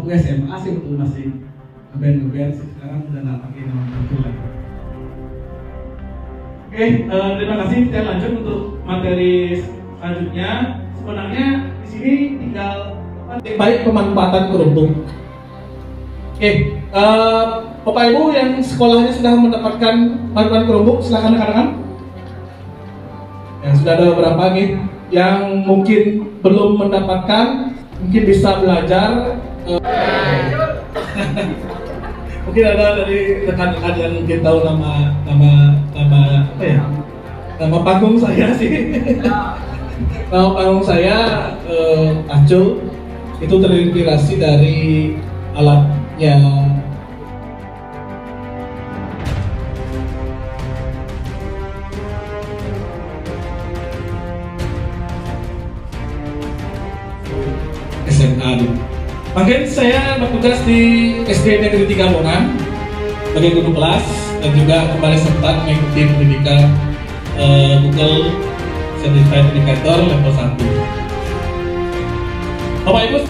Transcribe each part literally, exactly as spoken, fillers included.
waktu S M A sih betul masih ngeband-ngeband sih, sekarang udah nggak pakai nama betul lagi. Oke, uh, terima kasih. Kita lanjut untuk materi selanjutnya. Sebenarnya di sini tinggal baik pemanfaatan kerudung. Oke, uh, Bapak Ibu yang sekolahnya sudah mendapatkan bantuan kerudung, silakan rekan-rekan. Ya, sudah ada beberapa nih yang mungkin belum mendapatkan, mungkin bisa belajar. Uh, mungkin ada dari rekan-rekan yang mungkin tahu nama nama nama apa ya? Nama panggung saya sih. Nama panggung saya uh, Acul. Itu terinspirasi dari alatnya S M A dulu. Mungkin saya bertugas di S D Negeri tiga Bongan sebagai guru kelas dan juga kembali sempat mengikuti pendidikan uh, Google Certified Indicator level satu. Bapak Ibu,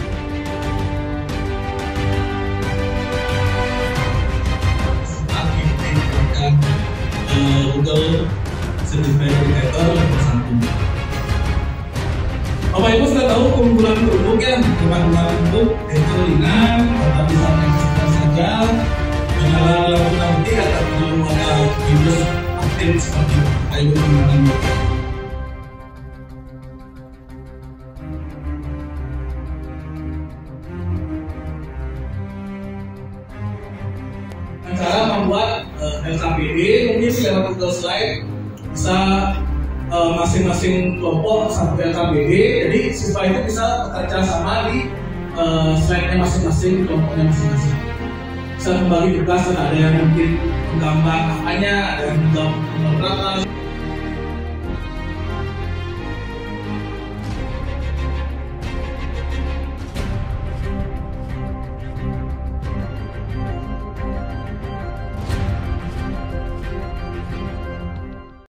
sempat mengikuti pendidikan uh, Google Certified Indicator level satu. Bapak Ibu sudah tahu keunggulan kerudung ya, keunggulan kerudung itu ringan, tetap bisa mengekspresikan saja, menyala lampu nanti atau belum ada virus aktif seperti Bapak Ibu menggunakan motor. Cara membuat uh, L K P D mungkin lewat Google Slide bisa masing-masing uh, kelompok satu L K P D, jadi siswa itu bisa bekerja sama di uh, slide-nya masing-masing, kelompoknya masing-masing. Bisa membagi tugas, ada yang mungkin menggambar angkanya, ada yang menggambar berapa,